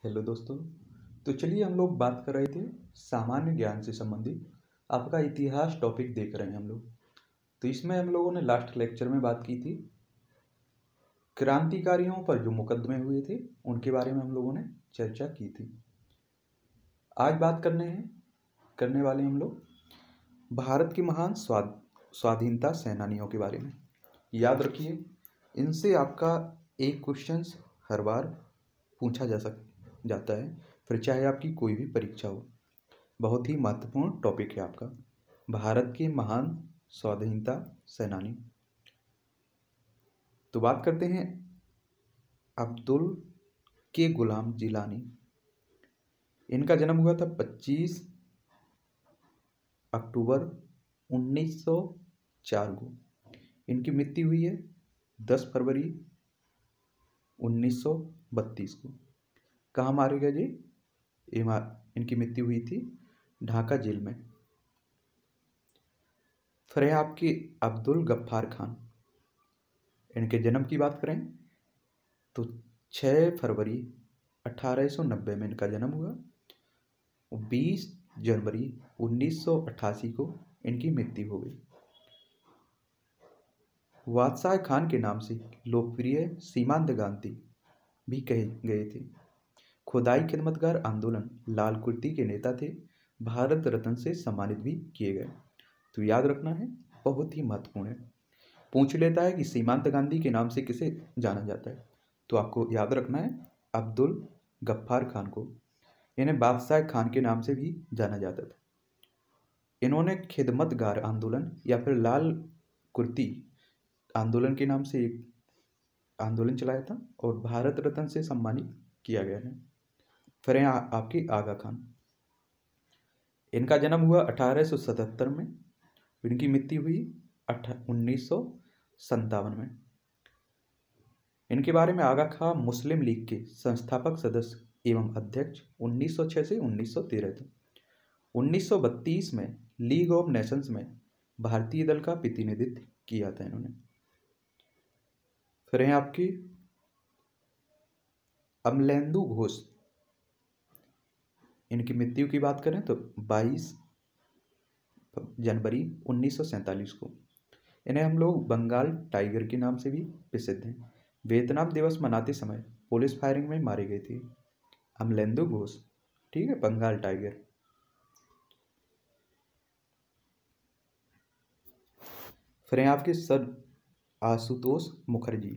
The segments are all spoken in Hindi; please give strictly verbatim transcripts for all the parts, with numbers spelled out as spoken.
हेलो दोस्तों। तो चलिए हम लोग बात कर रहे थे सामान्य ज्ञान से संबंधित। आपका इतिहास टॉपिक देख रहे हैं हम लोग। तो इसमें हम लोगों ने लास्ट लेक्चर में बात की थी क्रांतिकारियों पर जो मुकदमे हुए थे उनके बारे में हम लोगों ने चर्चा की थी। आज बात करने हैं करने वाले हम लोग भारत के महान स्वाद स्वाधीनता सेनानियों के बारे में। याद रखिए, इनसे आपका एक क्वेश्चन हर बार पूछा जा सक जाता है, फिर चाहे आपकी कोई भी परीक्षा हो। बहुत ही महत्वपूर्ण टॉपिक है आपका, भारत के महान स्वाधीनता सेनानी। तो बात करते हैं अब्दुल के गुलाम जिलानी। इनका जन्म हुआ था पच्चीस अक्टूबर उन्नीस सौ चार को। इनकी मृत्यु हुई है दस फरवरी उन्नीस सौ बत्तीस को। कहाँ मारे गए जी? इनकी मृत्यु हुई थी ढाका जेल में। फिर है आपके अब्दुल गफ्फार खान। इनके जन्म की बात करें तो छः फरवरी अठारह सौ नब्बे में इनका जन्म हुआ। बीस जनवरी उन्नीस सौ अट्ठासी को इनकी मृत्यु हो गई। बादशाह खान के नाम से लोकप्रिय सीमांत गांधी भी कहे गए थे। खुदाई खिदमतगार आंदोलन लाल कुर्ती के नेता थे। भारत रत्न से सम्मानित भी किए गए। तो याद रखना है, बहुत ही महत्वपूर्ण है। पूछ लेता है कि सीमांत गांधी के नाम से किसे जाना जाता है, तो आपको याद रखना है अब्दुल गफ्फार खान को। इन्हें बादशाह खान के नाम से भी जाना जाता था। इन्होंने खिदमतगार आंदोलन या फिर लाल कुर्ती आंदोलन के नाम से एक आंदोलन चलाया था और भारत रत्न से सम्मानित किया गया है। फिर हैं आपके आगा खान। इनका जन्म हुआ अठारह सौ सतहत्तर में। इनकी मृत्यु हुई उन्नीस सौ संतावन में। इनके बारे में आगा खां मुस्लिम लीग के संस्थापक सदस्य एवं अध्यक्ष उन्नीस सौ छह से उन्नीस सौ तेरह तक। उन्नीस सौ बत्तीस में लीग ऑफ नेशंस में भारतीय दल का प्रतिनिधित्व किया था इन्होंने। फिर हैं आपकी अमलेंदु घोष। इनकी मृत्यु की बात करें तो बाईस जनवरी उन्नीस सौ सैंतालीस को। इन्हें हम लोग बंगाल टाइगर के नाम से भी प्रसिद्ध हैं। वियतनाम दिवस मनाते समय पुलिस फायरिंग में मारे गए थे अमलेंदु घोष। ठीक है, बंगाल टाइगर। फिर हैं आपके सर आशुतोष मुखर्जी।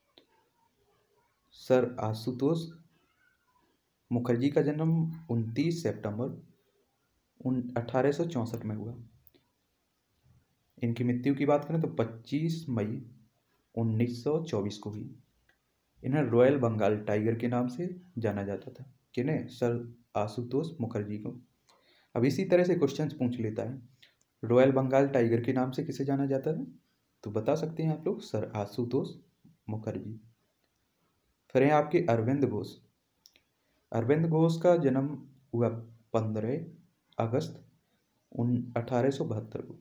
सर आशुतोष मुखर्जी का जन्म उनतीस सितंबर अठारह सौ चौंसठ में हुआ। इनकी मृत्यु की बात करें तो पच्चीस मई उन्नीस सौ चौबीस को हुई। इन्हें रॉयल बंगाल टाइगर के नाम से जाना जाता था। किन्हें? सर आशुतोष मुखर्जी को। अब इसी तरह से क्वेश्चंस पूछ लेता है, रॉयल बंगाल टाइगर के नाम से किसे जाना जाता है? तो बता सकते हैं आप लोग, सर आशुतोष मुखर्जी। फिर हैं आपके अरविंद घोष। अरविंद घोष का जन्म हुआ पंद्रह अगस्त अठारह सौ बहत्तर को।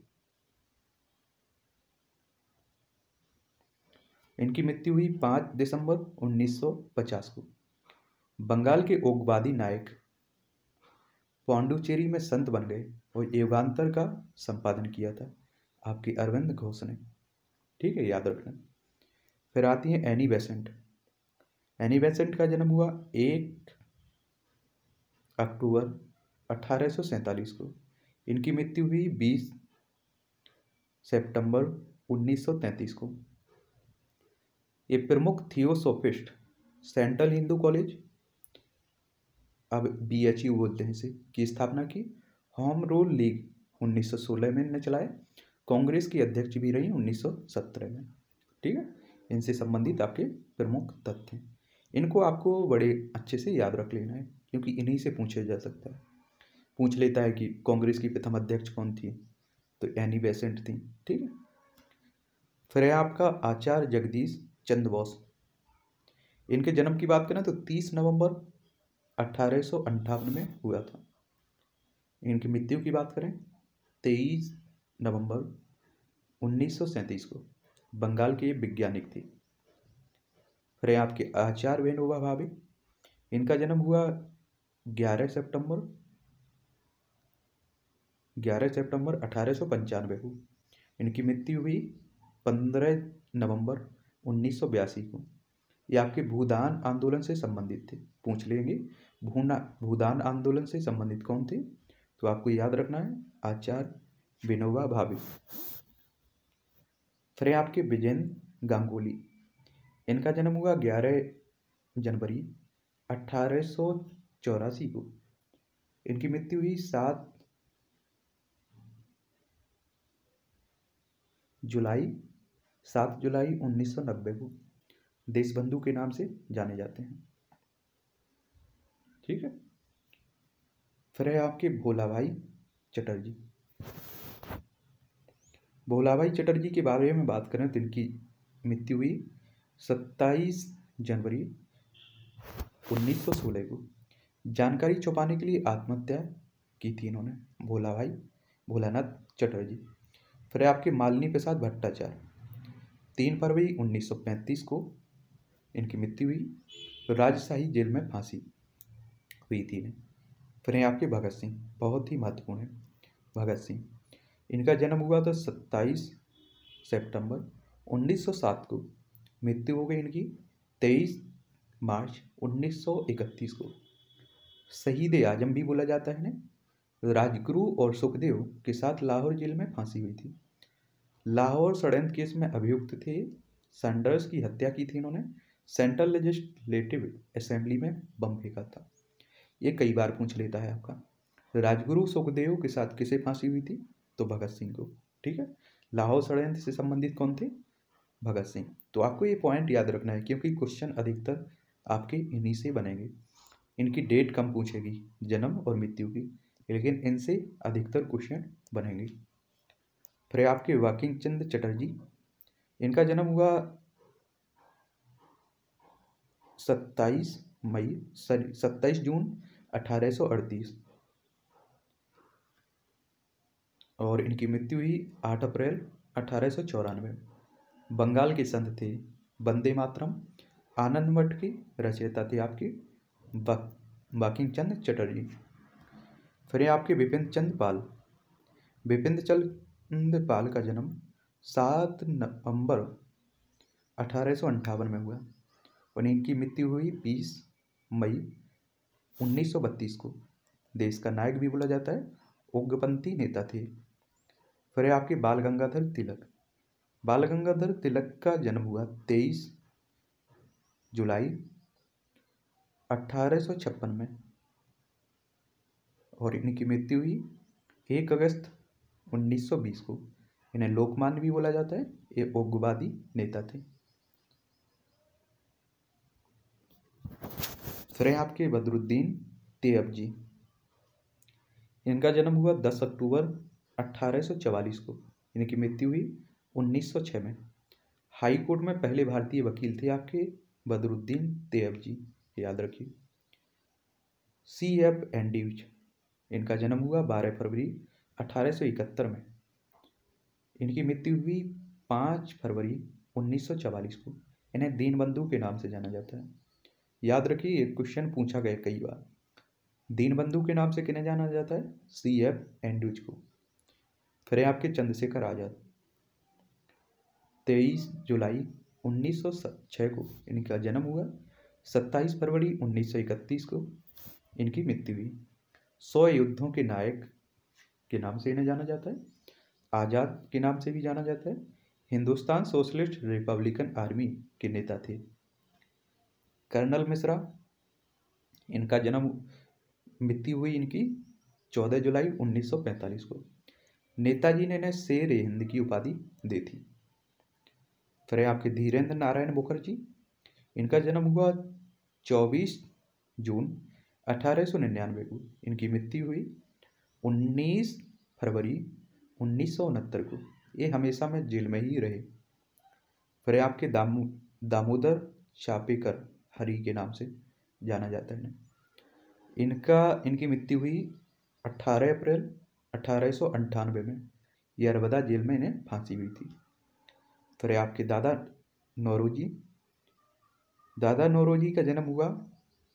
इनकी मृत्यु हुई पाँच दिसंबर उन्नीस सौ पचास को। बंगाल के उग्रवादी नायक पांडुचेरी में संत बन गए और युगांतर का संपादन किया था आपके अरविंद घोष ने। ठीक है, याद रखना। फिर आती हैं एनी बेसेंट। एनी बेसेंट का जन्म हुआ एक अक्टूबर अठारह सौ सैंतालीस को। इनकी मृत्यु हुई बीस सितंबर उन्नीस सौ तैंतीस को। ये प्रमुख थियोसोफिस्ट सेंट्रल हिंदू कॉलेज, अब बी एच यू बोलते हैं इसे, की स्थापना की। होम रूल लीग उन्नीस सौ सोलह में इन्हें चलाया। कांग्रेस की अध्यक्ष भी रही उन्नीस सौ सत्रह में। ठीक है, इनसे संबंधित आपके प्रमुख तथ्य हैं। इनको आपको बड़े अच्छे से याद रख लेना है क्योंकि इन्हीं से पूछा जा सकता है। पूछ लेता है कि कांग्रेस की प्रथम अध्यक्ष कौन थी, तो एनी बेसेंट थी। ठीक है। फिर है आपका आचार्य जगदीश चंद्र बोस। इनके जन्म की बात करें तो तीस नवंबर अठारह सौ अंठावन में हुआ था। इनकी मृत्यु की बात करें तेईस नवंबर उन्नीस सौ सैंतीस को। बंगाल के वैज्ञानिक थे। फिर आपके आचार्य विनोबा भावे। इनका जन्म हुआ ग्यारह सितंबर ग्यारह सितंबर अठारह सौ पंचानवे को। इनकी मृत्यु हुई पंद्रह नवंबर उन्नीस सौ बयासी को। ये आपके भूदान आंदोलन से संबंधित थे, पूछ लेंगे। भूना भूदान आंदोलन से संबंधित कौन थे, तो आपको याद रखना है आचार्य विनोबा भावे। फिर आपके विजयेंद्र गांगुली। इनका जन्म हुआ ग्यारह जनवरी अठारह सौ चौरासी को। इनकी मृत्यु हुई सात जुलाई सात जुलाई उन्नीस सौ नब्बे को। देशबंधु के नाम से जाने जाते हैं। ठीक है। फिर है आपके भोलाभाई चटर्जी। भोलाभाई चटर्जी के बारे में बात करें तो इनकी मृत्यु हुई सत्ताईस जनवरी उन्नीस सौ सोलह को। जानकारी छुपाने के लिए आत्महत्या की थी इन्होंने, भोलाभाई भोलानाथ चटर्जी। फिर आपके मालिनी प्रसाद भट्टाचार्य। तीन फरवरी उन्नीस सौ पैंतीस को इनकी मृत्यु हुई। राजशाही जेल में फांसी हुई थी इन्हें। फिर आपके भगत सिंह, बहुत ही महत्वपूर्ण है भगत सिंह। इनका जन्म हुआ था सत्ताईस सितंबर उन्नीस सौ सात को। मृत्यु हो गई इनकी तेईस मार्च उन्नीस सौ इकतीस को। शहीद आजम भी बोला जाता है इन्हें। राजगुरु और सुखदेव के साथ लाहौर जेल में फांसी हुई थी। लाहौर षड्यंत्र केस में अभियुक्त थे। सैंडर्स की हत्या की थी इन्होंने। सेंट्रल लेजिस्लेटिव असेंबली में बम फेंका था। ये कई बार पूछ लेता है आपका। राजगुरु सुखदेव के साथ किसे फांसी हुई थी, तो भगत सिंह को। ठीक है। लाहौर षड्यंत्र से संबंधित कौन थे, भगत सिंह। तो आपको ये पॉइंट याद रखना है क्योंकि क्वेश्चन अधिकतर आपके इन्हीं से बनेंगे। इनकी डेट कम पूछेगी, जन्म और मृत्यु की, लेकिन इनसे अधिकतर क्वेश्चन बनेंगे। फिर आपके बंकिम चंद्र चटर्जी। इनका जन्म हुआ सत्ताईस मई सॉरी सत्ताईस जून अठारह सौ अड़तीस और इनकी मृत्यु हुई आठ अप्रैल अठारह सौ चौरानवे। बंगाल के संत थे। वंदे मातरम आनंद मठ के रचयिता थे आपके बंकिम चंद्र चटर्जी। फिर आपके बिपिन चंद्र पाल। बिपिन चंद्र पाल का जन्म सात नवंबर अठारह सौ अंठावन में हुआ और इनकी मृत्यु हुई बीस मई उन्नीस सौ बत्तीस को। देश का नायक भी बोला जाता है, उग्रपंथी नेता थे। फिर आपके बाल गंगाधर तिलक। बाल गंगाधर तिलक का जन्म हुआ तेईस जुलाई अठारह सौ छप्पन में और इनकी मृत्यु हुई एक अगस्त उन्नीस सौ बीस को। इन्हें लोकमान्य भी बोला जाता है, ये उग्रवादी नेता थे। फिर आपके बदरुद्दीन तैयबजी। इनका जन्म हुआ दस अक्टूबर अठारह सौ चवालीस को। इनकी मृत्यु हुई उन्नीस सौ छह में। हाई कोर्ट में पहले भारतीय वकील थे आपके बदरुद्दीन तैयबजी, याद रखिए। C F Andrews. इनका जन्म हुआ बारह फरवरी अठारह सौ इकहत्तर में। इनकी मृत्यु हुई पाँच फरवरी उन्नीस सौ चवालीस को। इन्हें दीनबंधु के नाम से जाना जाता है। याद रखिए, ये क्वेश्चन पूछा गया कई बार। दीनबंधु के नाम से किन्हें जाना जाता है, सी एफ एंड्रयूज को। फिर आपके चंद्रशेखर आजाद। तेईस जुलाई उन्नीस सौ छह को इनका जन्म हुआ। सत्ताईस फरवरी उन्नीस सौ इकतीस को इनकी मृत्यु हुई। सौ युद्धों के नायक के नाम से इन्हें जाना जाता है। आज़ाद के नाम से भी जाना जाता है। हिंदुस्तान सोशलिस्ट रिपब्लिकन आर्मी के नेता थे। कर्नल मिश्रा। इनका जन्म मृत्यु हुई इनकी चौदह जुलाई उन्नीस सौ पैंतालीस को। नेताजी ने इन्हें शेर ए हिंद की उपाधि दी थी। फिर आपके धीरेन्द्र नारायण मुखर्जी। इनका जन्म हुआ चौबीस जून अठारह सौ निन्यानवे को। इनकी मृत्यु हुई उन्नीस फरवरी उन्नीस सौ उनहत्तर को। ये हमेशा में जेल में ही रहे। फिर आपके दामो दामोदर चापेकर हरि के नाम से जाना जाता है। इनका इनकी मृत्यु हुई अठारह अप्रैल अठारह सौ अंठानवे में। यरबदा जेल में इन्हें फांसी हुई थी। फिर आपके दादा नौरोजी। दादा नौरोजी का जन्म हुआ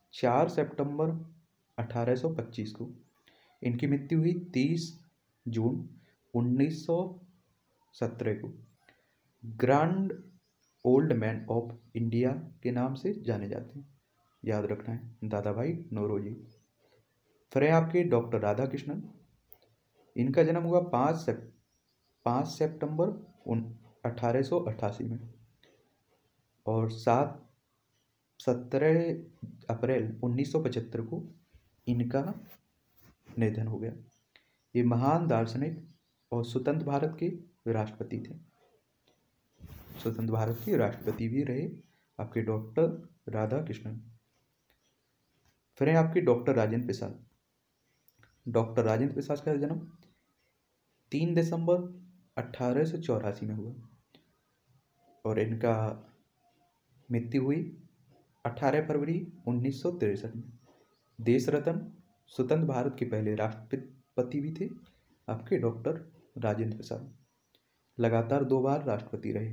चार सितंबर अठारह सौ पच्चीस को। इनकी मृत्यु हुई तीस जून उन्नीस सौ सत्रह को। Grand old man of India के नाम से जाने जाते हैं, याद रखना है, दादा भाई नौरोजी। फिर है आपके डॉक्टर राधा कृष्णन। इनका जन्म हुआ पाँच सेप पाँच सितंबर उन अठारह सौ अट्ठासी में और सात सत्रह अप्रैल उन्नीस सौ पचहत्तर को इनका निधन हो गया। ये महान दार्शनिक और स्वतंत्र भारत के राष्ट्रपति थे, स्वतंत्र भारत के राष्ट्रपति भी रहे आपके डॉक्टर राधा कृष्णन। फिर है आपके डॉक्टर राजेंद्र प्रसाद। डॉक्टर राजेंद्र प्रसाद का जन्म तीन दिसंबर अठारह सौ चौरासी में हुआ और इनका मृत्यु हुई अठारह फरवरी उन्नीस सौ तिरसठ में। देश रत्न स्वतंत्र भारत के पहले राष्ट्रपति भी थे आपके डॉक्टर राजेंद्र प्रसाद, लगातार दो बार राष्ट्रपति रहे।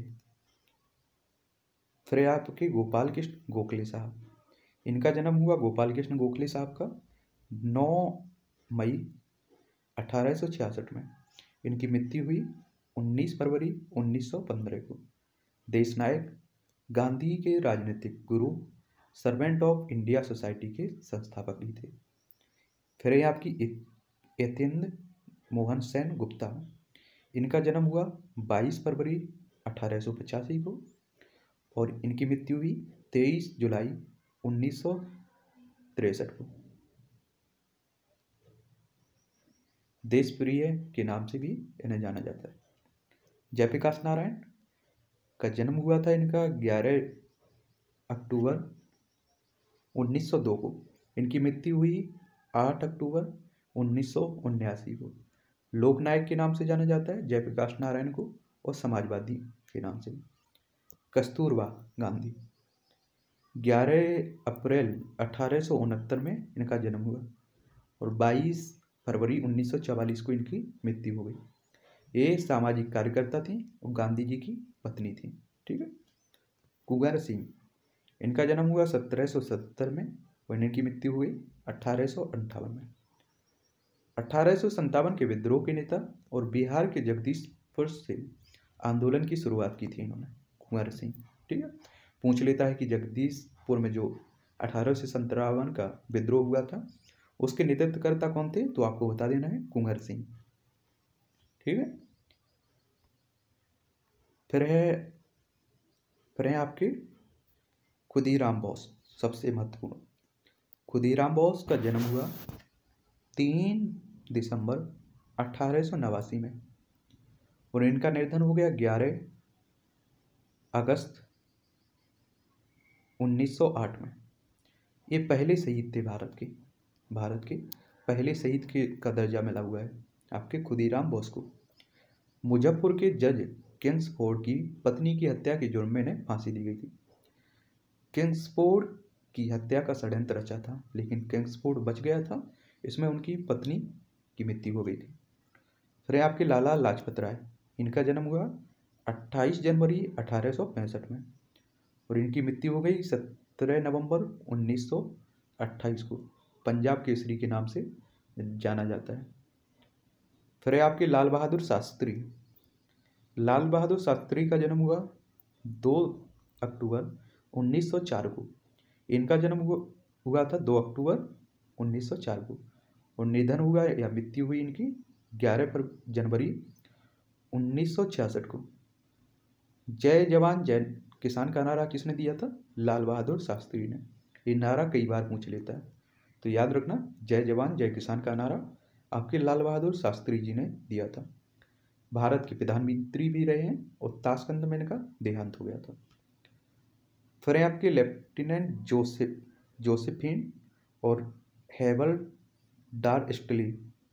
फिर आपके गोपाल कृष्ण गोखले साहब। इनका जन्म हुआ गोपाल कृष्ण गोखले साहब का नौ मई अठारह सौ छियासठ में। इनकी मृत्यु हुई उन्नीस फरवरी उन्नीस सौ पंद्रह को। देश नायक, गांधी के राजनीतिक गुरु, सर्वेंट ऑफ इंडिया सोसाइटी के संस्थापक भी थे। फिर है आपकी यतीन्द्र मोहन सेन गुप्ता। इनका जन्म हुआ बाईस फरवरी अठारह सौ पचासी को और इनकी मृत्यु हुई तेईस जुलाई उन्नीस सौ तिरसठ को। देश प्रिय के नाम से भी इन्हें जाना जाता है। जयप्रकाश नारायण का जन्म हुआ था इनका ग्यारह अक्टूबर उन्नीस सौ दो को। इनकी मृत्यु हुई आठ अक्टूबर उन्नीस सौ उन्यासी को। लोकनायक के नाम से जाना जाता है जयप्रकाश नारायण को और समाजवादी के नाम से। कस्तूरबा गांधी ग्यारह अप्रैल अठारह सौ उनहत्तर में इनका जन्म हुआ और बाईस फरवरी उन्नीस सौ चवालीस को इनकी मृत्यु हो गई। ये सामाजिक कार्यकर्ता थी और गांधी जी की पत्नी थी। ठीक है। कुंवर सिंह, इनका जन्म हुआ सत्रह सौ सत्तर में और इनकी मृत्यु हुई अठारह सौ अंठावन में। अठारह सौ संतावन के विद्रोह के नेता और बिहार के जगदीशपुर से आंदोलन की शुरुआत की थी इन्होंने, कुंवर सिंह। ठीक है। पूछ लेता है कि जगदीशपुर में जो अठारह सौ संतावन का विद्रोह हुआ था उसके नेतृत्वकर्ता कौन थे, तो आपको बता देना है कुंवर सिंह। ठीक है। फिर है फिर है आपके खुदीराम बोस, सबसे महत्वपूर्ण। खुदीराम बोस का जन्म हुआ तीन दिसंबर अठारह सौ नवासी में और इनका निधन हो गया ग्यारह अगस्त उन्नीस सौ आठ में। ये पहले शहीद थे भारत के भारत के पहले शहीद के का दर्जा मिला हुआ है आपके खुदीराम बोस को। मुजफ्फरपुर के जज किंग्सफोर्ड की पत्नी की हत्या के जुर्म में इन्हें फांसी दी गई थी। किंग्सफोर्ड की हत्या का षड्यंत्र रचा था लेकिन किंग्सफोर्ड बच गया था, इसमें उनकी पत्नी की मृत्यु हो गई थी। फिर आपके लाला लाजपत राय, इनका जन्म हुआ अट्ठाईस जनवरी अठारह सौ पैंसठ में और इनकी मृत्यु हो गई सत्रह नवंबर उन्नीस सौ अट्ठाईस को। पंजाब केसरी के नाम से जाना जाता है। फिर आपके लाल बहादुर शास्त्री। लाल बहादुर शास्त्री का जन्म हुआ दो अक्टूबर उन्नीस सौ चार को। इनका जन्म हुआ हुआ था दो अक्टूबर उन्नीस सौ चार को और निधन हुआ या मृत्यु हुई इनकी ग्यारह जनवरी उन्नीस सौ छियासठ को। जय जवान जय किसान का नारा किसने दिया था, लाल बहादुर शास्त्री ने। ये नारा कई बार पूछ लेता है तो याद रखना, जय जवान जय किसान का नारा आपके लाल बहादुर शास्त्री जी ने दिया था। भारत के प्रधानमंत्री भी रहे हैं और ताशकंद में इनका देहांत हो गया था। फिर आपके लेफ्टिनेंट जोसेफ जोसेफिन और हेवल डार स्टली,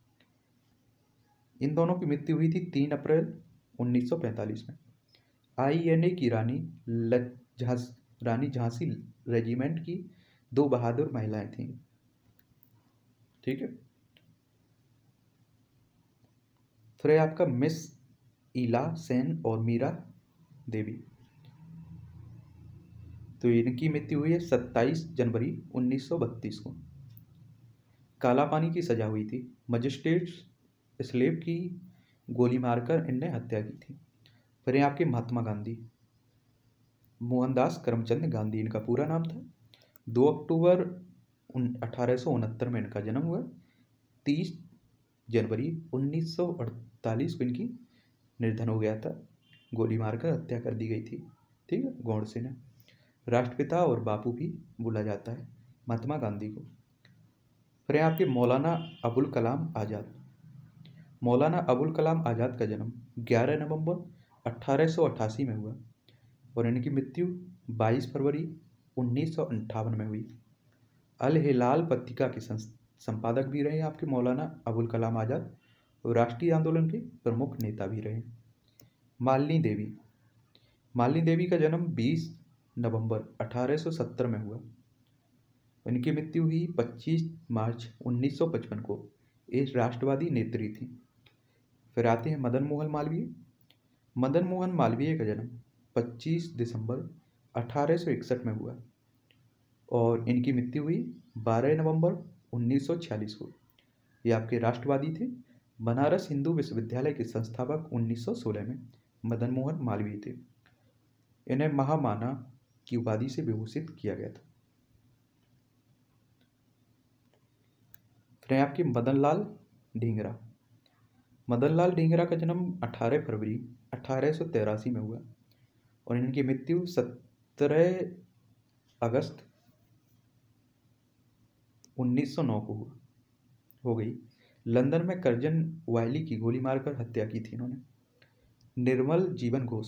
इन दोनों की मृत्यु हुई थी तीन अप्रैल उन्नीस सौ पैंतालीस में। आईएनए की रानी झांस रानी झांसी रेजिमेंट की दो बहादुर महिलाएं थीं। ठीक है। फिर आपका मिस इला सेन और मीरा देवी। तो इनकी मृत्यु हुई है सत्ताईस जनवरी उन्नीस सौ बत्तीस को। काला पानी की सजा हुई थी, मजिस्ट्रेट स्लेव की गोली मारकर इनने हत्या की थी। फिर आपके महात्मा गांधी, मोहनदास करमचंद गांधी इनका पूरा नाम था। दो अक्टूबर अठारह सौ उनहत्तर में इनका जन्म हुआ। तीस जनवरी उन्नीस सौ अड़तालीस को इनकी निर्धन हो गया था, गोली मारकर हत्या कर दी गई थी। ठीक है, गोडसे ने। राष्ट्रपिता और बापू भी बोला जाता है महात्मा गांधी को। फिर आपके मौलाना अबुल कलाम आज़ाद। मौलाना अबुल कलाम आज़ाद का जन्म ग्यारह नवंबर अठारह सौ अट्ठासी में हुआ और इनकी मृत्यु बाईस फरवरी उन्नीस सौ अंठावन में हुई। अल हिलाल पत्रिका के संपादक भी रहे आपके मौलाना अबुल कलाम आज़ाद और राष्ट्रीय आंदोलन के प्रमुख नेता भी रहे। मालिनी देवी। मालिनी देवी का जन्म बीस नवंबर अठारह सौ सत्तर में हुआ। इनकी मृत्यु हुई पच्चीस मार्च उन्नीस सौ पचपन को। एक राष्ट्रवादी नेत्री थी। फिर आते हैं मदन मोहन मालवीय। मदन मोहन मालवीय का जन्म पच्चीस दिसंबर अठारह सौ इकसठ में हुआ और इनकी मृत्यु हुई बारह नवंबर उन्नीस सौ छियालीस को। ये आपके राष्ट्रवादी थे। बनारस हिंदू विश्वविद्यालय के संस्थापक उन्नीस सौ सोलह में मदन मोहन मालवीय थे। इन्हें महामाना की उपाधि से विभूषित किया गया था। फिर आपके मदन लाल ढींगरा। मदन लाल ढींगरा का जन्म अठारह फरवरी अठारह सौ तिरासी में हुआ और इनकी मृत्यु सत्रह अगस्त उन्नीस सौ नौ को हुआ हो गई। लंदन में कर्जन वायली की गोली मारकर हत्या की थी इन्होंने। निर्मल जीवन घोष।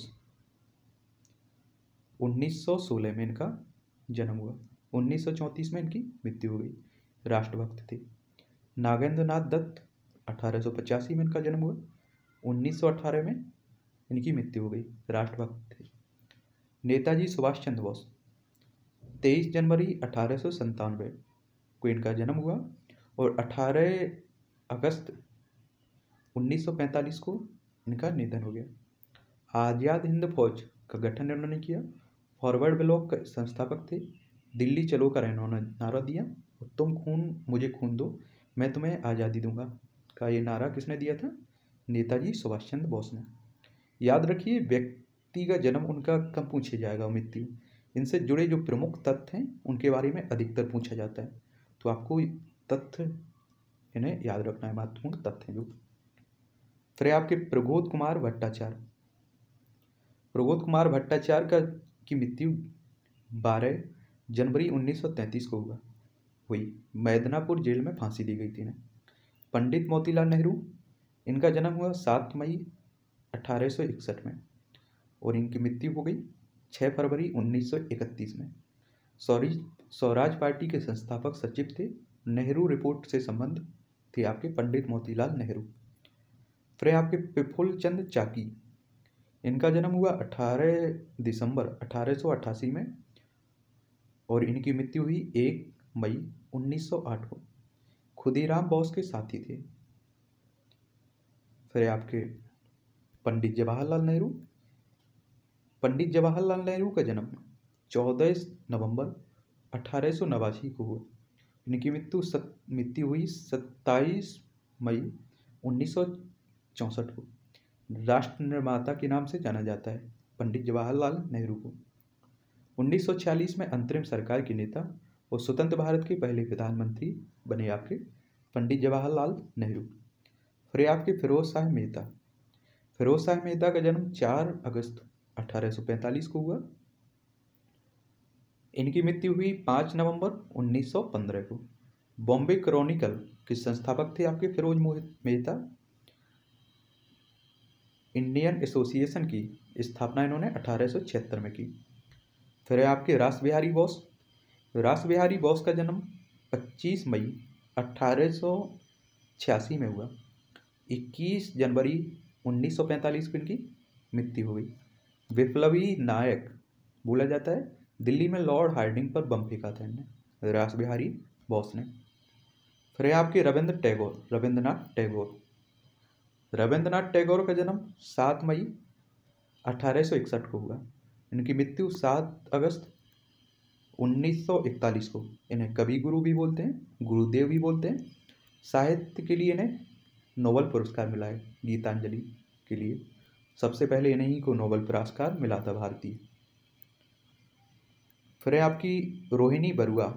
उन्नीस सौ सोलह में इनका जन्म हुआ, उन्नीस सौ चौंतीस में इनकी मृत्यु हो गई। राष्ट्रभक्त थे। नागेंद्र नाथ दत्त अठारह सौ पचासी में इनका जन्म हुआ, उन्नीस सौ अठारह में इनकी मृत्यु हो गई। राष्ट्रभक्त थे। नेताजी सुभाष चंद्र बोस। तेईस जनवरी अठारह सौ संतानवे को इनका जन्म हुआ और अठारह अगस्त उन्नीस सौ पैंतालीस को इनका निधन हो गया। आज़ाद हिंद फौज का गठन इन्होंने किया। फॉरवर्ड ब्लॉक के संस्थापक थे। दिल्ली चलो कर इन्होंने नारा दिया, तुम खून मुझे खून दो, मैं तुम्हें आज़ादी दूंगा का ये नारा किसने दिया था? नेताजी सुभाष चंद्र बोस ने। याद रखिए, व्यक्ति का जन्म उनका कब पूछा जाएगा, मृत्यु। इनसे जुड़े जो प्रमुख तथ्य हैं उनके बारे में अधिकतर पूछा जाता है, तो आपको तथ्य इन्हें याद रखना है, महत्वपूर्ण तथ्य जो। फिर आपके प्रबोध कुमार भट्टाचार्य। प्रबोध कुमार भट्टाचार्य का की मृत्यु बारह जनवरी उन्नीस सौ तैंतीस को हुआ हुई मैदनापुर जेल में फांसी दी गई थी इन्हें। पंडित मोतीलाल नेहरू, इनका जन्म हुआ सात मई अठारह सौ इकसठ में और इनकी मृत्यु हो गई छह फरवरी उन्नीस सौ इकतीस में। सौरी स्वराज पार्टी के संस्थापक सचिव थे। नेहरू रिपोर्ट से संबंध थे आपके पंडित मोतीलाल नेहरू। फिर आपके प्रफुल्ल चंद्र चाकी, इनका जन्म हुआ अठारह दिसंबर अठारह सौ अट्ठासी में और इनकी मृत्यु हुई एक मई उन्नीस सौ आठ को। खुदीराम बोस के साथी थे। फिर आपके पंडित जवाहरलाल नेहरू। पंडित जवाहरलाल नेहरू का जन्म चौदह नवंबर अठारह सौ नवासी को हुआ। इनकी मृत्यु सत मृत्यु हुई सत्ताईस मई उन्नीस सौ चौंसठ को। राष्ट्र निर्माता के नाम से जाना जाता है पंडित जवाहरलाल नेहरू को। उन्नीस सौ छियालीस में अंतरिम सरकार के नेता और स्वतंत्र भारत के पहले प्रधानमंत्री बने आपके पंडित जवाहरलाल नेहरू। फिर आपके फिरोज शाह मेहता। फिरोज शाह मेहता का जन्म चार अगस्त अठारह सौ पैंतालीस को हुआ। इनकी मृत्यु हुई पाँच नवंबर उन्नीस सौ पंद्रह को। बॉम्बे क्रॉनिकल के संस्थापक थे आपके फिरोज मेहता। इंडियन एसोसिएशन की स्थापना इन्होंने अठारह सौ छिहत्तर में की। फिर आपके रास बिहारी बोस। रास बिहारी बोस का जन्म पच्चीस मई अठारह सौ छियासी में हुआ। इक्कीस जनवरी उन्नीस सौ पैंतालीस को इनकी मृत्यु हो गई। विप्लवी नायक बोला जाता है। दिल्ली में लॉर्ड हार्डिंग पर बम फेंका था इन्होंने, रास बिहारी बोस ने। फिर आपके रविंद्र टैगोर। रविंद्रनाथ टैगोर। रविंद्रनाथ टैगोर का जन्म सात मई अठारह सौ इकसठ को हुआ। इनकी मृत्यु सात अगस्त उन्नीस सौ इकतालीस को इन्हें कवि गुरु भी बोलते हैं, गुरुदेव भी बोलते हैं। साहित्य के लिए इन्हें नोबेल पुरस्कार मिला है गीतांजलि के लिए। सबसे पहले इन्हीं को नोबेल पुरस्कार मिला था भारतीय। फिर है आपकी रोहिणी बरुआ।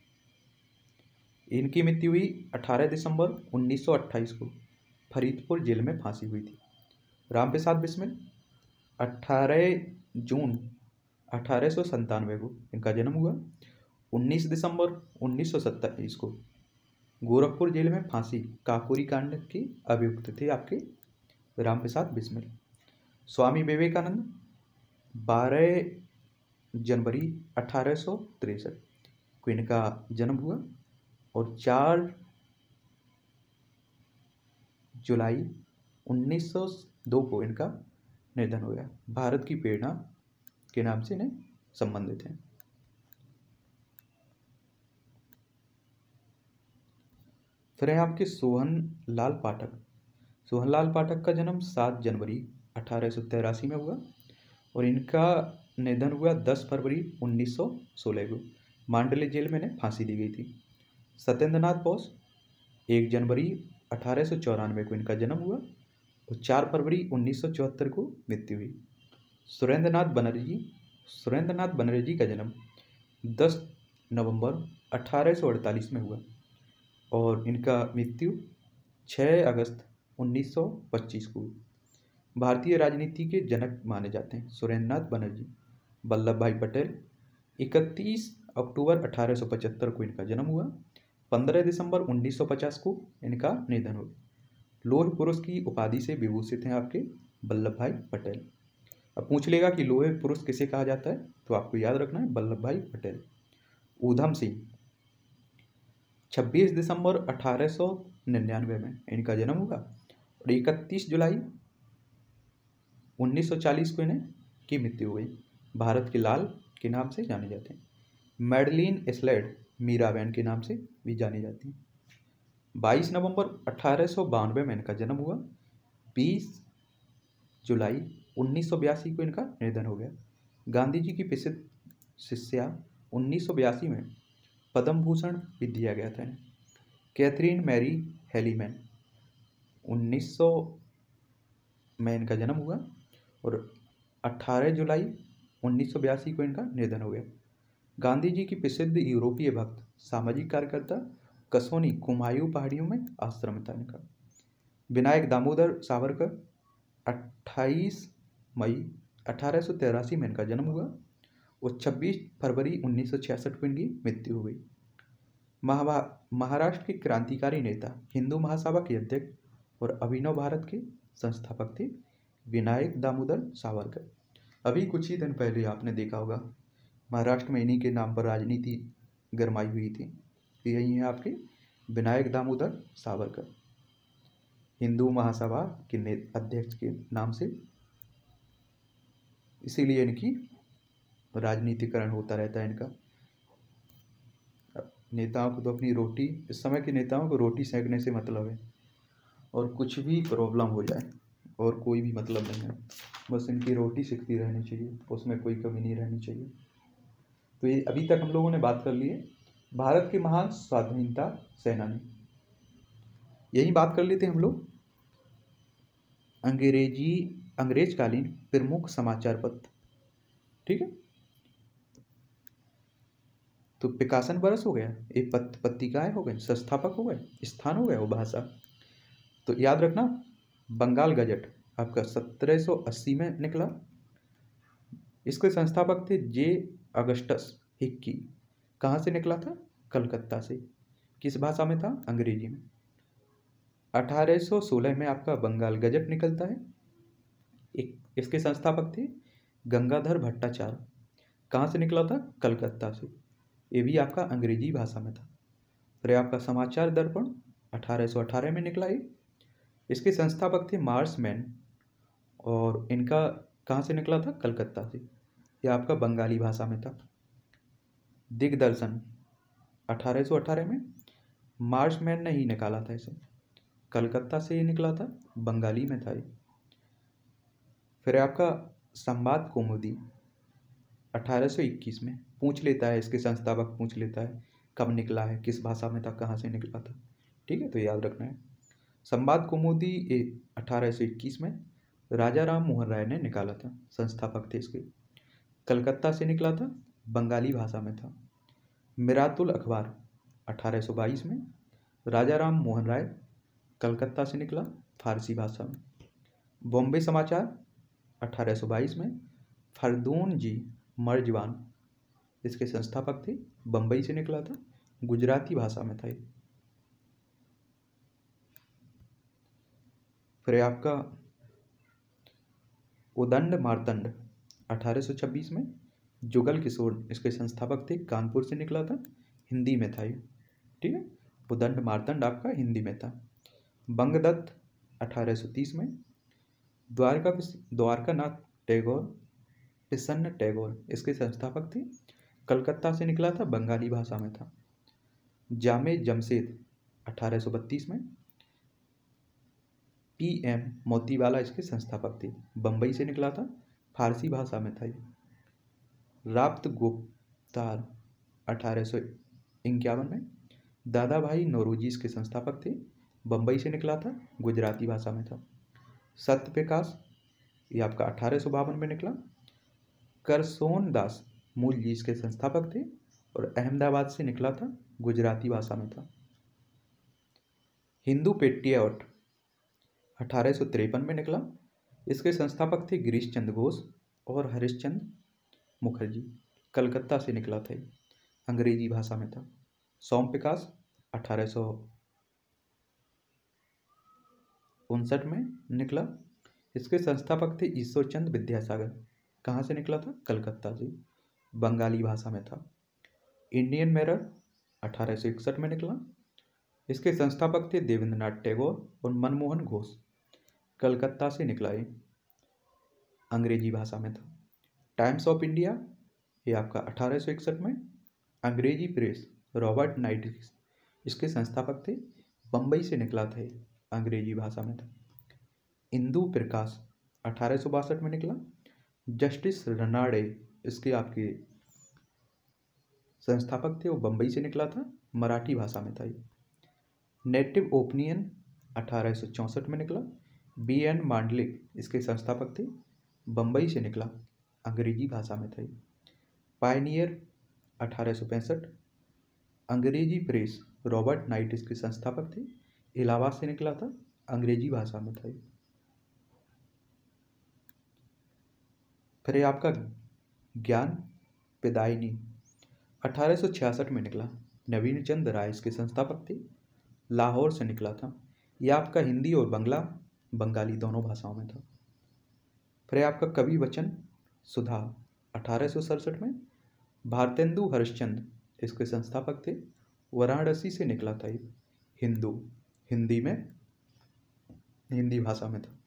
इनकी मृत्यु हुई अठारह दिसंबर उन्नीस सौ अट्ठाईस को फरीदपुर जेल में फांसी हुई थी। रामप्रसाद बिस्मिल अठारह जून अठारह सौ संतानवे को इनका जन्म हुआ। उन्नीस दिसंबर उन्नीस सौ सत्ताईस को गोरखपुर जेल में फांसी काकोरी कांड के अभियुक्त थे आपके रामप्रसाद बिस्मिल। स्वामी विवेकानंद बारह जनवरी अठारह सौ तिरसठ को इनका जन्म हुआ और चार जुलाई उन्नीस सौ दो को इनका निधन हो गया। भारत की प्रेरणा के नाम से इन्हें संबंधित हैं। फिर है आपके सोहन लाल पाठक। सोहन लाल पाठक का जन्म सात जनवरी अठारह सौ तिरासी में हुआ और इनका निधन हुआ दस फरवरी उन्नीस सौ सोलह को। मांडले जेल में इन्हें फांसी दी गई थी। सत्येंद्र नाथ बोस एक जनवरी अठारह सौ चौरानवे को इनका जन्म हुआ और चार फरवरी उन्नीस सौ चौहत्तर को मृत्यु हुई। सुरेंद्र नाथ बनर्जी सुरेंद्र नाथ बनर्जी का जन्म दस नवंबर अठारह सौ अड़तालीस में हुआ और इनका मृत्यु छह अगस्त उन्नीस सौ पच्चीस को। भारतीय राजनीति के जनक माने जाते हैं सुरेंद्र नाथ बनर्जी। वल्लभ भाई पटेल इकतीस अक्टूबर अठारह सौ पचहत्तर को इनका जन्म हुआ। पंद्रह दिसंबर उन्नीस सौ पचास को इनका निधन हो गया। लौह पुरुष की उपाधि से विभूषित हैं आपके वल्लभ भाई पटेल। अब पूछ लेगा कि लौह पुरुष किसे कहा जाता है, तो आपको याद रखना है वल्लभ भाई पटेल। ऊधम सिंह छब्बीस दिसंबर अठारह सौ निन्यानवे में इनका जन्म हुआ और इकतीस जुलाई उन्नीस सौ चालीस को इन्हें की मृत्यु हो गई। भारत के लाल के नाम से जाने जाते हैं। मैडलिन एस्लेड मीराबेन के नाम से भी जानी जाती हैं। बाईस नवंबर अठारह सौ बानवे में इनका जन्म हुआ। बीस जुलाई उन्नीस सौ बयासी को इनका निधन हो गया। गांधी जी की प्रसिद्ध शिष्या उन्नीस सौ बयासी में पद्म भूषण भी दिया गया था। कैथरीन मैरी हेलीमैन उन्नीस सौ में इनका जन्म हुआ और अठारह जुलाई उन्नीस सौ बयासी को इनका निधन हो गया। गांधी जी की प्रसिद्ध यूरोपीय भक्त सामाजिक कार्यकर्ता कसोनी कुमायूं पहाड़ियों में आश्रम था इनका। विनायक दामोदर सावरकर अट्ठाईस मई अठारह सौ तिरासी में इनका जन्म हुआ और छब्बीस फरवरी उन्नीस सौ छियासठ को इनकी मृत्यु हो गई। महाराष्ट्र के क्रांतिकारी नेता, हिंदू महासभा के अध्यक्ष और अभिनव भारत के संस्थापक थे विनायक दामोदर सावरकर। अभी कुछ ही दिन पहले आपने देखा होगा महाराष्ट्र में इन्हीं के नाम पर राजनीति गरमाई हुई थी। यही है आपके विनायक दामोदर सावरकर, हिंदू महासभा के अध्यक्ष के नाम से, इसीलिए इनकी राजनीतिकरण होता रहता है इनका। नेताओं को तो अपनी रोटी, इस समय के नेताओं को रोटी सेकने से मतलब है और कुछ भी प्रॉब्लम हो जाए और कोई भी मतलब नहीं है, बस इनकी रोटी सिकती रहनी चाहिए, उसमें कोई कमी नहीं रहनी चाहिए। तो ये अभी तक हम लोगों ने बात कर ली है भारत के महान स्वाधीनता सेनानी। यही बात कर लेते हम लोग अंग्रेजी अंग्रेजकालीन प्रमुख समाचार पत्र। ठीक है, तो प्रकाशन वर्ष हो गया, एक पत, पत्रिकाएं हो गए, संस्थापक हो गए, स्थान हो गया, वो भाषा। तो याद रखना बंगाल गजट आपका सत्रह सौ अस्सी में निकला। इसके संस्थापक थे जे अगस्टस हिक्की। कहाँ से निकला था? कलकत्ता से। किस भाषा में था? अंग्रेजी में। अठारह सौ सोलह में आपका बंगाल गजट निकलता है। एक इसके संस्थापक थे गंगाधर भट्टाचार्य। कहाँ से निकला था? कलकत्ता से। ये भी आपका अंग्रेजी भाषा में था। फिर आपका समाचार दर्पण अठारह सौ अठारह में निकला है। इसके संस्थापक थे मार्स मैन और इनका कहाँ से निकला था? कलकत्ता से। यह आपका बंगाली भाषा में था। दिग्दर्शन अठारह सौ अठारह में मार्स मैन ने ही निकाला था इसे, कलकत्ता से ही निकला था, बंगाली में था ये। फिर आपका संवाद कौमुदी अठारह सौ इक्कीस में पूछ लेता है, इसके संस्थापक पूछ लेता है कब निकला है, किस भाषा में था, कहाँ से निकला था। ठीक है, तो याद रखना है। संवाद कौमुदी ये अठारह सौ इक्कीस में राजा राम मोहन राय ने निकाला था, संस्थापक थे इसके। कलकत्ता से निकला था, बंगाली भाषा में था। मिरातुल अखबार अठारह सौ बाईस में राजा राम मोहन राय, कलकत्ता से निकला, फारसी भाषा में। बॉम्बे समाचार अठारह सौ बाईस में फरदून जी मर्जवान इसके संस्थापक थे, बम्बई से निकला था, गुजराती भाषा में था ये। फिर आपका उदंड मार्तंड अठारह सौ छब्बीस में जुगल किशोर इसके संस्थापक थे, कानपुर से निकला था, हिंदी में था ये। ठीक है, उदंड मार्तंड आपका हिंदी में था। बंगदत्त अठारह सौ तीस में द्वारका द्वारकानाथ टैगोर प्रसन्न टैगोर इसके संस्थापक थे, कलकत्ता से निकला था, बंगाली भाषा में था। जामे जमशेद अठारह सौ बत्तीस में पी एम मोतीवाला इसके संस्थापक थे, बम्बई से निकला था, फारसी भाषा में था ये। राप्त गुप्तार अठारह सौ इक्यावन में दादा भाई नौरोजी इसके संस्थापक थे, बम्बई से निकला था, गुजराती भाषा में था। सत्य प्रकाश ये आपका अठारह सौ बावन में निकला। करसोन दास मूल जी इसके संस्थापक थे और अहमदाबाद से निकला था, गुजराती भाषा में था। हिंदू पेट्रियट अठारह सौ तिरपन में निकला, इसके संस्थापक थे गिरीश चंद्र घोष और हरिश्चंद्र मुखर्जी, कलकत्ता से निकला था, अंग्रेजी भाषा में था। सोम प्रकाश अठारह सौ उनसठ में निकला, इसके संस्थापक थे ईश्वर चंद्र विद्यासागर, कहाँ से निकला था, कलकत्ता से, बंगाली भाषा में था। इंडियन मिरर अठारह सौ इकसठ में निकला, इसके संस्थापक थे देवेंद्रनाथ टैगोर और मनमोहन घोष, कलकत्ता से निकला ये, अंग्रेजी भाषा में था। टाइम्स ऑफ इंडिया ये आपका अठारह सौ इकसठ में, अंग्रेजी प्रेस रॉबर्ट नाइट इसके संस्थापक थे, बम्बई से निकला था, अंग्रेजी भाषा में था। इंदु प्रकाश अठारह सौ बासठ में निकला, जस्टिस रनाडे इसके आपके संस्थापक थे, वो बम्बई से निकला था, मराठी भाषा में था ये। नेटिव ओपिनियन अठारह सौ चौंसठ में निकला, बी एन मांडलिक इसके संस्थापक थे, बम्बई से निकला, अंग्रेजी भाषा में था ये। पायनियर अठारह सौ पैंसठ, अंग्रेजी प्रेस रॉबर्ट नाइट इसके संस्थापक थे, इलाहाबाद से निकला था, अंग्रेजी भाषा में था ये। फिर ये आपका ज्ञान प्रदायिनी अठारह सौ छियासठ में निकला, नवीन चंद्र राय इसके संस्थापक थे, लाहौर से निकला था, यह आपका हिंदी और बंगला बंगाली दोनों भाषाओं में था। फिर आपका कवि वचन सुधा अठारह सौ सड़सठ में, भारतेंदु हरिश्चंद्र इसके संस्थापक थे, वाराणसी से निकला था, ये हिंदू हिंदी में हिंदी भाषा में था।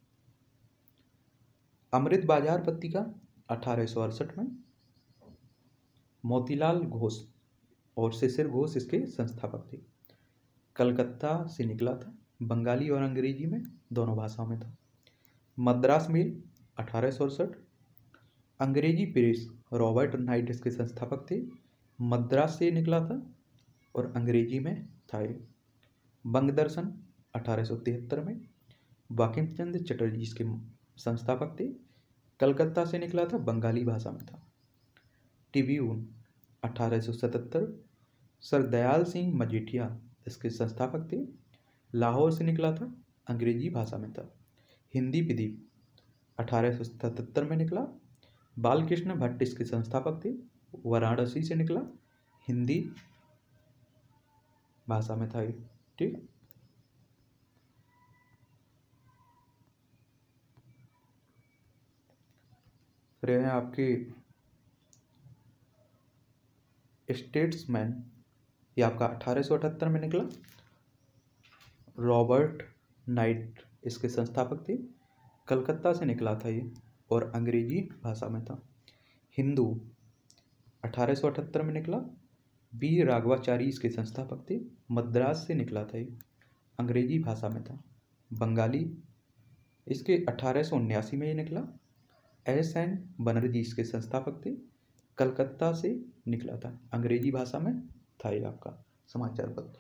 अमृत बाजार पत्रिका अठारह सौ अड़सठ में, मोतीलाल घोष और शिशिर घोष इसके संस्थापक थे, कलकत्ता से निकला था, बंगाली और अंग्रेजी में दोनों भाषाओं में था। मद्रास मेल अठारह सौ अड़सठ, अंग्रेजी प्रेस रॉबर्ट नाइट इसके संस्थापक थे, मद्रास से निकला था और अंग्रेजी में था ये। बंग दर्शन अठारह सौ तिहत्तर में, बंकिम चंद्र चटर्जी इसके संस्थापक थे, कलकत्ता से निकला था, बंगाली भाषा में था। ट्रिब्यून अठारह सौ सतहत्तर, सर दयाल सिंह मजीठिया इसके संस्थापक थे, लाहौर से निकला था, अंग्रेजी भाषा में था। हिंदी प्रदीप अठारह सौ सतहत्तर में निकला, बालकृष्ण भट्ट इसके संस्थापक थे, वाराणसी से निकला, हिंदी भाषा में था ये। ठीक, फिर है आपके स्टेट्समैन, ये आपका अठारह सौ अठहत्तर में निकला, रॉबर्ट नाइट इसके संस्थापक थे, कलकत्ता से निकला था ये और अंग्रेजी भाषा में था। हिंदू अठारह सौ अठहत्तर में निकला, बी राघवाचारी इसके संस्थापक थे, मद्रास से निकला था ये, अंग्रेजी भाषा में था। बंगाली इसके अठारह सौ उन्यासी में ये निकला, एस एन बनर्जी इसके संस्थापक थे, कलकत्ता से निकला था। अंग्रेजी भाषा में था ये आपका समाचार पत्र।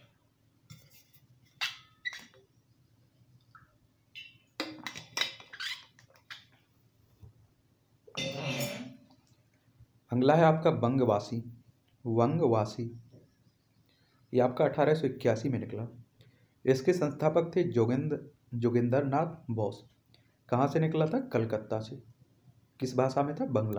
अगला है आपका वंगवासी। वंगवासी ये आपका अठारह सौ इक्यासी में निकला। इसके संस्थापक थे जोगेंद्र जोगिंदर नाथ बोस। कहाँ से निकला था? कलकत्ता से। किस भाषा में था? बंगला।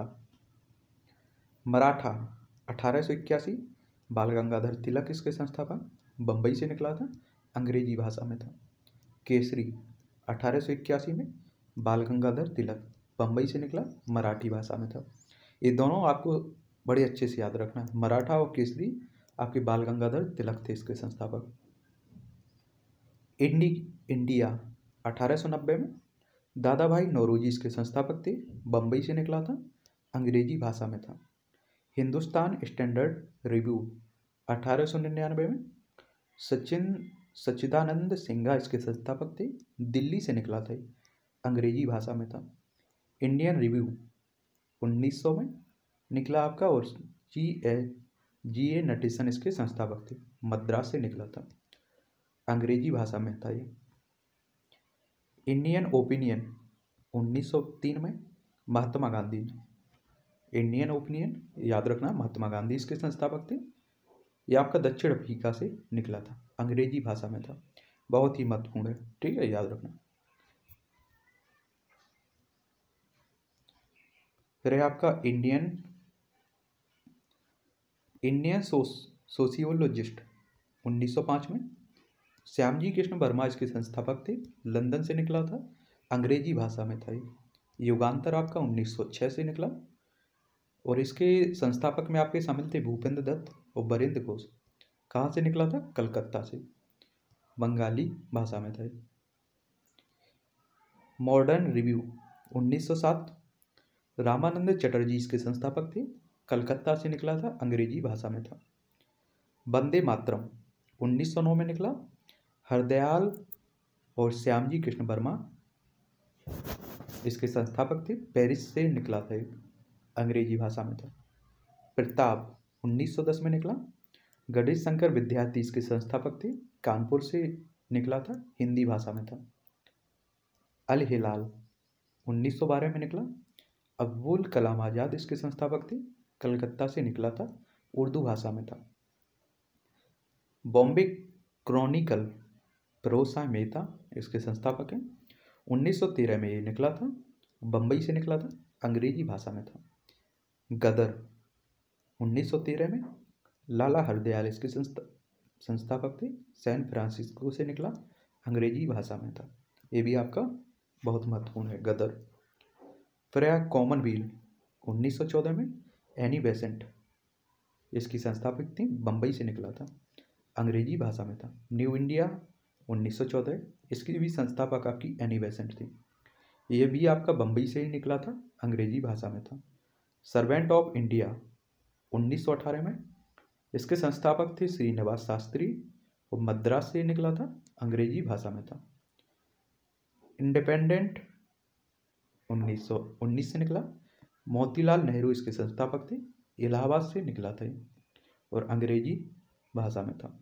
मराठा अठारह सौ इक्यासी, बाल गंगाधर तिलक इसके संस्थापक, बम्बई से निकला था, अंग्रेजी भाषा में था। केसरी अठारह सौ इक्यासी में, बाल गंगाधर तिलक, बम्बई से निकला, मराठी भाषा में था। ये दोनों आपको बड़े अच्छे से याद रखना है। मराठा और केसरी आपके बाल गंगाधर तिलक थे इसके संस्थापक। इंडी इंडिया अठारह सौ नब्बे में, दादा भाई नौरोजी इसके संस्थापक थे, बम्बई से निकला था, अंग्रेजी भाषा में था। हिंदुस्तान स्टैंडर्ड रिव्यू अठारह सौ निन्यानवे में, सचिन सच्चिदानंद सिन्हा इसके संस्थापक थे, दिल्ली से निकला था, अंग्रेजी भाषा में था। इंडियन रिव्यू उन्नीस सौ में निकला आपका, और जी ए जी ए नटेशन इसके संस्थापक थे, मद्रास से निकला था, अंग्रेजी भाषा में था ये। इंडियन ओपिनियन उन्नीस सौ तीन में, महात्मा गांधी। इंडियन ओपिनियन याद रखना, महात्मा गांधी इसके संस्थापक थे। ये आपका दक्षिण अफ्रीका से निकला था, अंग्रेजी भाषा में था। बहुत ही महत्वपूर्ण है, ठीक है, याद रखना। फिर है आपका इंडियन इंडियन सोस सोशियोलॉजिस्ट उन्नीस सौ पाँच में, श्यामजी कृष्ण वर्मा इसके संस्थापक थे, लंदन से निकला था, अंग्रेजी भाषा में था ये। युगांतर आपका उन्नीस सौ छह से निकला, और इसके संस्थापक में आपके शामिल थे भूपेंद्र दत्त और बरेंद्र घोष। कहाँ से निकला था? कलकत्ता से, बंगाली भाषा में था ये। मॉडर्न रिव्यू उन्नीस सौ सात, रामानंद चटर्जी इसके संस्थापक थे, कलकत्ता से निकला था, अंग्रेजी भाषा में था। वंदे मातरम उन्नीस सौ नौ में निकला, हरदयाल और श्यामजी कृष्ण वर्मा इसके संस्थापक थे, पेरिस से निकला था, अंग्रेजी भाषा में था। प्रताप उन्नीस सौ दस में निकला, गणेश शंकर विद्यार्थी इसके संस्थापक थे, कानपुर से निकला था, हिंदी भाषा में था। अल हिलाल उन्नीस सौ बारह में निकला, अब्दुल कलाम आज़ाद इसके संस्थापक थे, कलकत्ता से निकला था, उर्दू भाषा में था। बॉम्बे क्रॉनिकल प्रोसा मेहता इसके संस्थापक हैं, उन्नीस सौ तेरह में ये निकला था, बम्बई से निकला था, अंग्रेजी भाषा में था। गदर उन्नीस सौ तेरह में, लाला हरदयाल इसके संस्था संस्थापक थे, सैन फ्रांसिस्को से निकला, अंग्रेजी भाषा में था। ये भी आपका बहुत महत्वपूर्ण है, गदर। फिर है कॉमनवेल्थ उन्नीस सौ चौदह में, एनी बेसेंट इसकी संस्थापक थी, बम्बई से निकला था, अंग्रेजी भाषा में था। न्यू इंडिया उन्नीस सौ चौदह, इसकी भी संस्थापक आपकी एनी बेसेंट थी, ये भी आपका बम्बई से ही निकला था, अंग्रेजी भाषा में था। सर्वेंट ऑफ इंडिया उन्नीस सौ अठारह में, इसके संस्थापक थे श्रीनिवास शास्त्री, और मद्रास से निकला था, अंग्रेजी भाषा में था। इंडिपेंडेंट उन्नीस सौ उन्नीस से निकला, मोतीलाल नेहरू इसके संस्थापक थे, इलाहाबाद से निकला था और अंग्रेजी भाषा में था।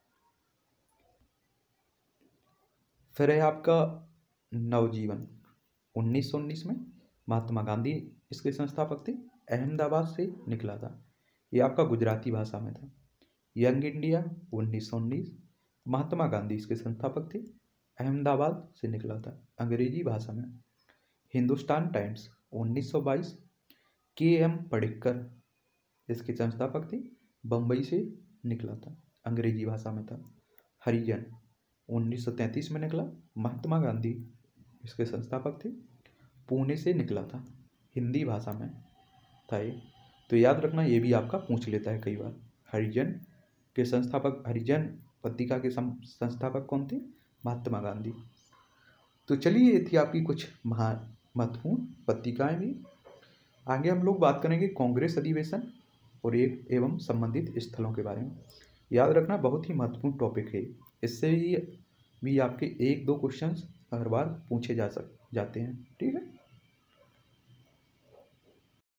फिर है आपका नवजीवन उन्नीस सौ उन्नीस में, महात्मा गांधी इसके संस्थापक थे, अहमदाबाद से निकला था, ये आपका गुजराती भाषा में था। यंग इंडिया उन्नीस सौ उन्नीस, महात्मा गांधी इसके संस्थापक थे, अहमदाबाद से निकला था, अंग्रेजी भाषा में। हिंदुस्तान टाइम्स उन्नीस सौ बाईस, के एम पडिक्कर इसके संस्थापक थे, बम्बई से निकला था, अंग्रेजी भाषा में था। हरिजन उन्नीस सौ तैंतीस में निकला, महात्मा गांधी इसके संस्थापक थे, पुणे से निकला था, हिंदी भाषा में था ये। तो याद रखना, ये भी आपका पूछ लेता है कई बार। हरिजन के संस्थापक, हरिजन पत्रिका के संस्थापक कौन थे? महात्मा गांधी। तो चलिए, ये थी आपकी कुछ महा महत्वपूर्ण पत्रिकाएं भी। आगे हम लोग बात करेंगे कांग्रेस अधिवेशन और एक एवं संबंधित स्थलों के बारे में। याद रखना, बहुत ही महत्वपूर्ण टॉपिक है, इससे ही भी आपके एक दो क्वेश्चंस हर बार पूछे जा सक जाते हैं, ठीक है।